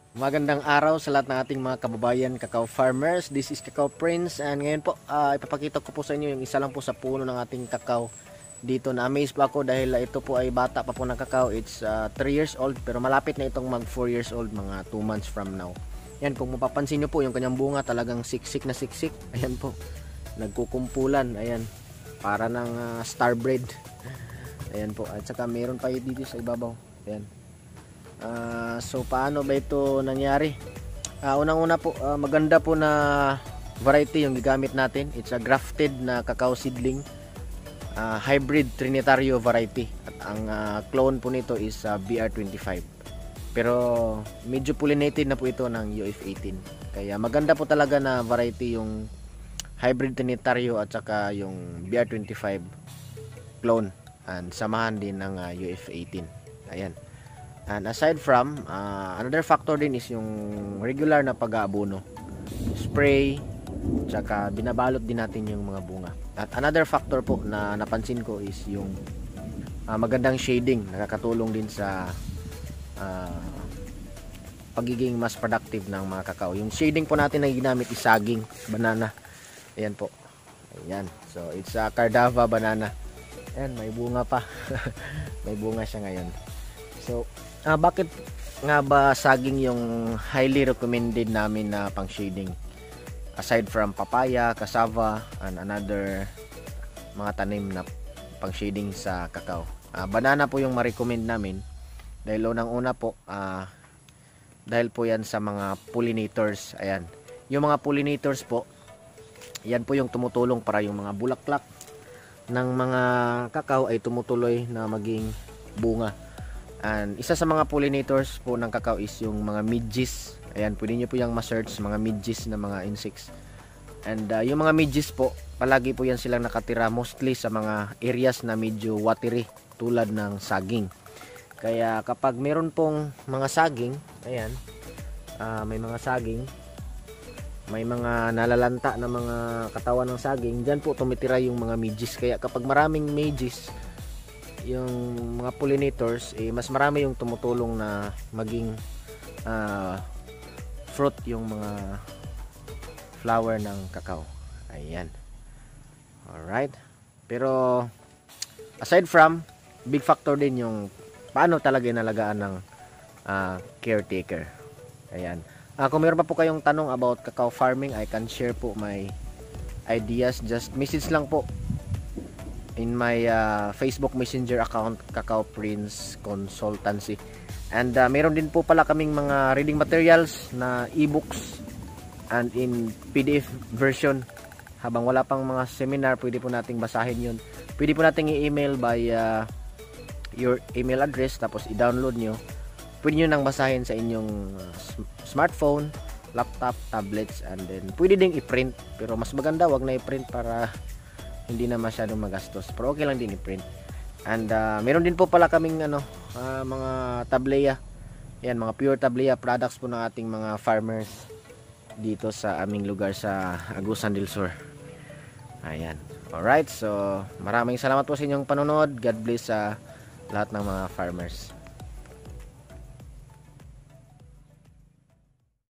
Magandang araw sa lahat ng ating mga kababayan Cacao Farmers. This is Cacao Prince, and ngayon po ipapakita ko po sa inyo yung isa lang po sa puno ng ating cacao dito. Na-amaze po ako dahil ito po ay bata pa po ng cacao. It's 3 years old pero malapit na itong mag 4 years old mga 2 months from now. Yan, kung mapapansin nyo po yung kanyang bunga talagang siksik na siksik. Ayan po, nagkukumpulan. Ayan, para ng starbread. Ayan po, at saka meron pa dito sa ibabaw. Ayan. So paano ba ito nangyari? Unang-una po, maganda po na variety yung gigamit natin. It's a grafted na cacao seedling, hybrid Trinitario variety. At ang clone po nito is BR25. Pero medyo pollinated na po ito ng UF18. Kaya maganda po talaga na variety yung hybrid Trinitario at saka yung BR25 clone. And samahan din ng UF18. Ayan. And aside from, another factor din is yung regular na pag-aabono, spray, tsaka binabalot din natin yung mga bunga. At another factor po na napansin ko is yung magandang shading. Nakakatulong din sa pagiging mas productive ng mga kakao. Yung shading po natin na ginamit is saging, banana. Ayan po. Ayan. So it's a Cardava banana. Ayan, may bunga pa. May bunga siya ngayon. So bakit nga ba saging yung highly recommended namin na pang shading? Aside from papaya, cassava, and another mga tanim na pang shading sa cacao. Banana po yung ma-recommend namin dahil unang-una po dahil po yan sa mga pollinators. Ayan. Yung mga pollinators po, yan po yung tumutulong para yung mga bulaklak ng mga cacao ay tumutuloy na maging bunga. And isa sa mga pollinators po ng cacao is yung mga midges. Ayan, pwede nyo po yung ma-search mga midges na mga insects. And yung mga midges po, palagi po yan silang nakatira mostly sa mga areas na medyo watery tulad ng saging. Kaya kapag meron pong mga saging, ayan, may mga saging, may mga nalalanta na mga katawan ng saging, dyan po tumitira yung mga midges. Kaya kapag maraming midges yung mga pollinators, mas marami yung tumutulong na maging fruit yung mga flower ng cacao. Ayan. Alright. Pero aside from, big factor din yung paano talaga inalagaan ng caretaker. Ayan. Kung meron pa po kayong tanong about cacao farming, I can share po my ideas. Just message lang po in my Facebook Messenger account, Cacao Prince Consultancy. And meron din po pala kaming mga reading materials na e-books and in PDF version. Habang wala pang mga seminar, pwede po nating basahin yun. Pwede po nating i-email by your email address, tapos i-download nyo. Pwede nyo nang basahin sa inyong smartphone, laptop, tablets, and then pwede ding i-print. Pero mas maganda, wag na i-print para hindi na masyadong magastos, pero okay lang din i-print. And meron din po pala kaming mga tableya. Yan, mga pure tableya products po ng ating mga farmers dito sa aming lugar sa Agusan del Sur. Ayan. Alright, so maraming salamat po sa inyong panonood. God bless sa lahat ng mga farmers.